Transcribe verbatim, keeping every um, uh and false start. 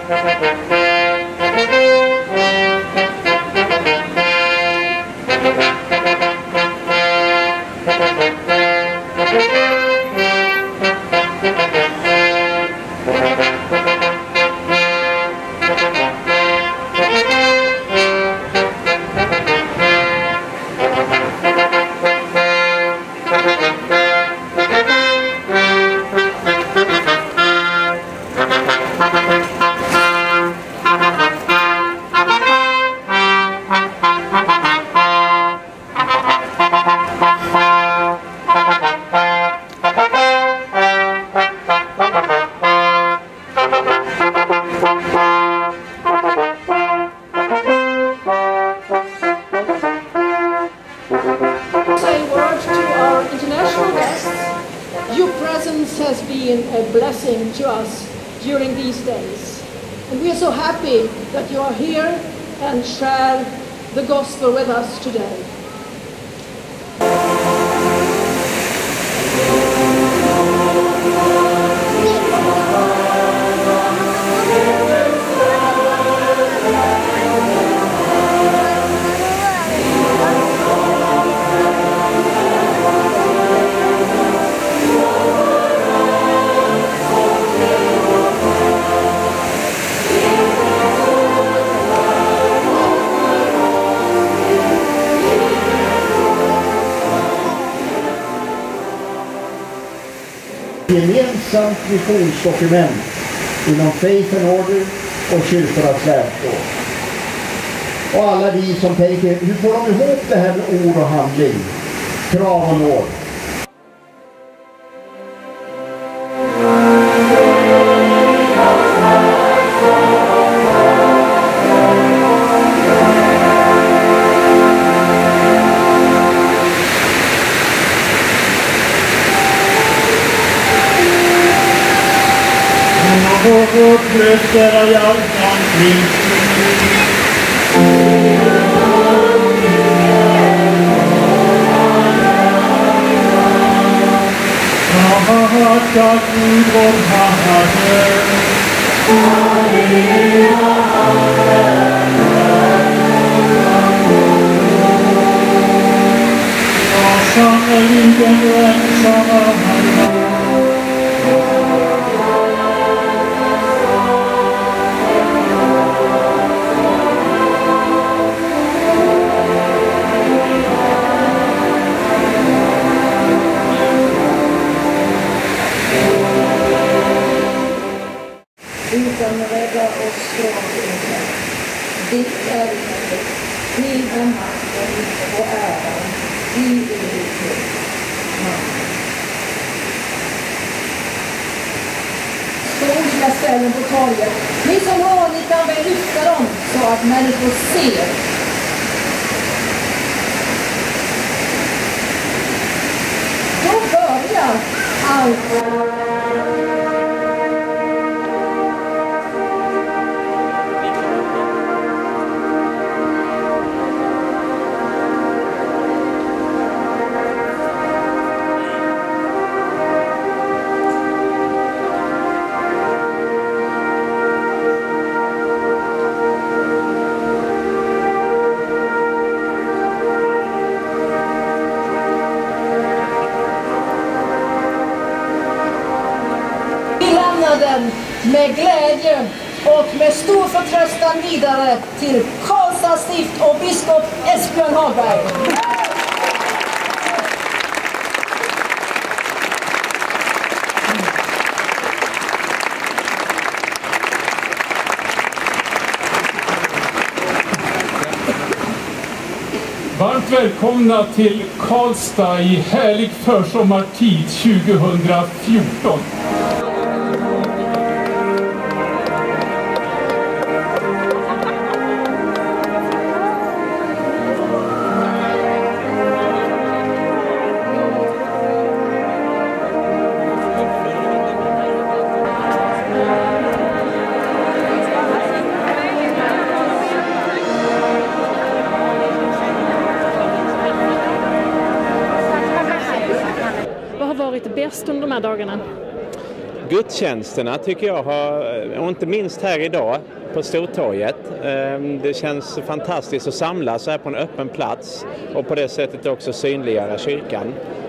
Your presence has been a blessing to us during these days. And we are so happy that you are here and share the gospel with us today. Gemensamt visionsdokument inom Faith and Order och kyrkornas lärdom. Och alla vi som tänker, hur får de ihop det här med ord och handling, krav och nåd? Och tröster av hjärtan kring Tacka Gud vår Herre Ja, sannerligen du ensamma Herre. Utan rädda oss från det. Ditt är riket, din är makten och äran, i evighet. Amen. Stå olika ställen på torget. Ni som har, ni kan väl lyfta dem så att människor ser. Då börjar allt. Den med glädje och med stor förtröstan vidare till Karlstad stift och biskop Esbjörn Hagberg. Varmt välkomna till Karlstad i härlig försommartid tjugohundrafjorton. Vad har varit bäst under de här dagarna? Gudstjänsterna tycker jag har, och inte minst här idag på Stortorget. Det känns fantastiskt att samlas här på en öppen plats och på det sättet också synliggöra kyrkan.